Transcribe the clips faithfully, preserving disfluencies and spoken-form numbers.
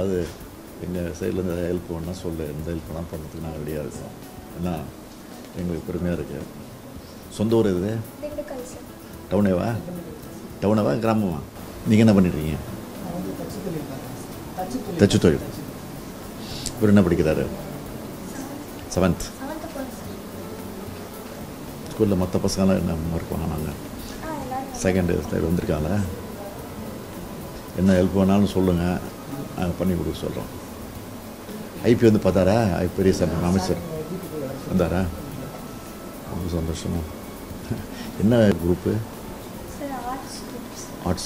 ஏதாவது எங்கள் சைட்லேருந்து ஏதாவது ஹெல்ப் பண்ணால் சொல்லு, எந்த ஹெல்ப் பண்ணால் பண்ணுறதுக்கு நாங்கள் ரெடியாக இருக்கோம். ஏன்னா எங்களுக்கு பெருமையாக இருக்குது. சொந்த ஊர் இது டவுனேவா? டவுனேவா கிராமமா? நீங்கள் என்ன பண்ணிட்டுருக்கீங்க? தச்சு தொழில். இவர் என்ன படிக்கிறாரு? செவன்த். ஸ்கூலில் மற்ற பசங்களாம் என்ன மார்க் வாங்கினாங்க? செகண்டு தேர்ட் வந்திருக்காங்களா? என்ன ஹெல்ப் வேணாலும் சொல்லுங்கள், நாங்கள் பண்ணி கொடுக்க சொல்கிறோம். ஐபி வந்து பார்த்தாரா? ஐ பெரிய சார் அமைச்சர் வந்தாரா? ரொம்ப சந்தோஷமா. என்ன குரூப்பு? ஆர்ட்ஸ்.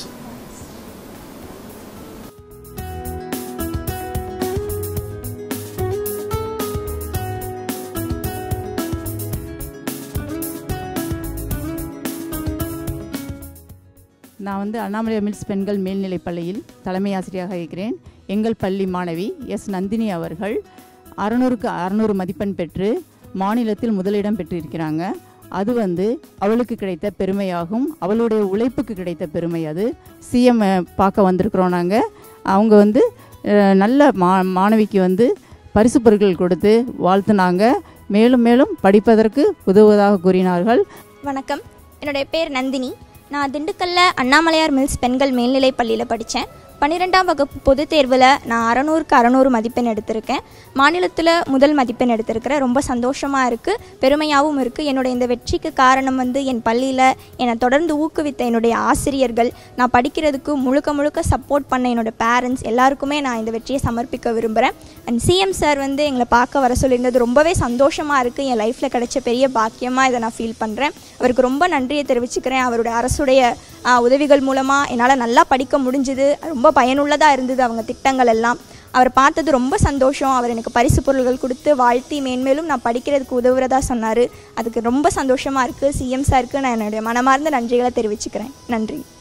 நான் வந்து அண்ணாமலை மில்ஸ் பெண்கள் மேல்நிலைப் பள்ளியில் தலைமை ஆசிரியராக இருக்கிறேன். எங்கள் பள்ளி மாணவி எஸ் நந்தினி அவர்கள் அறுநூறுக்கு அறுநூறு மதிப்பெண் பெற்று மாநிலத்தில் முதலிடம் பெற்றிருக்கிறாங்க. அது வந்து அவளுக்கு கிடைத்த பெருமையாகும். அவளுடைய உழைப்புக்கு கிடைத்த பெருமை அது. சிஎம் பார்க்க வந்திருக்கிறோம் நாங்கள். அவங்க வந்து நல்ல மா மாணவிக்கு வந்து பரிசு பொருட்கள் கொடுத்து வாழ்த்துனாங்க. மேலும் மேலும் படிப்பதற்கு உதவுவதாக கூறினார்கள். வணக்கம், என்னுடைய பேர் நந்தினி. நான் திண்டுக்கல்ல அண்ணாமலையார் மில்ஸ் பெண்கள் மேல்நிலைப் பள்ளியில் படித்தேன். பன்னிரெண்டாம் வகுப்பு பொதுத் தேர்வில் நான் அறநூறுக்கு அறநூறு மதிப்பெண் எடுத்திருக்கேன். மாநிலத்தில் முதல் மதிப்பெண் எடுத்திருக்கிறேன். ரொம்ப சந்தோஷமாக இருக்குது, பெருமையாகவும் இருக்குது. என்னுடைய இந்த வெற்றிக்கு காரணம் வந்து என் பள்ளியில் என்னை தொடர்ந்து ஊக்குவித்த என்னுடைய ஆசிரியர்கள், நான் படிக்கிறதுக்கு முழுக்க முழுக்க சப்போர்ட் பண்ண என்னோடய பேரண்ட்ஸ் எல்லாருக்குமே நான் இந்த வெற்றியை சமர்ப்பிக்க விரும்புகிறேன். அண்ட் சிஎம் சார் வந்து எங்களை பார்க்க வர சொல்லியிருந்தது ரொம்பவே சந்தோஷமாக இருக்குது. என் லைஃப்பில் கிடைச்ச பெரிய பாக்கியமாக இதை நான் ஃபீல் பண்ணுறேன். அவருக்கு ரொம்ப நன்றியை தெரிவிச்சுக்கிறேன். அவருடைய அரசுடைய உதவிகள் மூலமாக என்னால் நல்லா படிக்க முடிஞ்சுது. ரொம்ப பயனுள்ளதாக இருந்தது அவங்க திட்டங்கள் எல்லாம். அவர் பார்த்தது ரொம்ப சந்தோஷம். அவர் எனக்கு பரிசு பொருள்கள் கொடுத்து வாழ்த்தி மேன்மேலும் நான் படிக்கிறதுக்கு உதவுறதா சொன்னார். அதுக்கு ரொம்ப சந்தோஷமாக இருக்குது. சிஎம் சாருக்கு நான் என்னுடைய மனமார்ந்த நன்றிகளை தெரிவிச்சுக்கிறேன். நன்றி.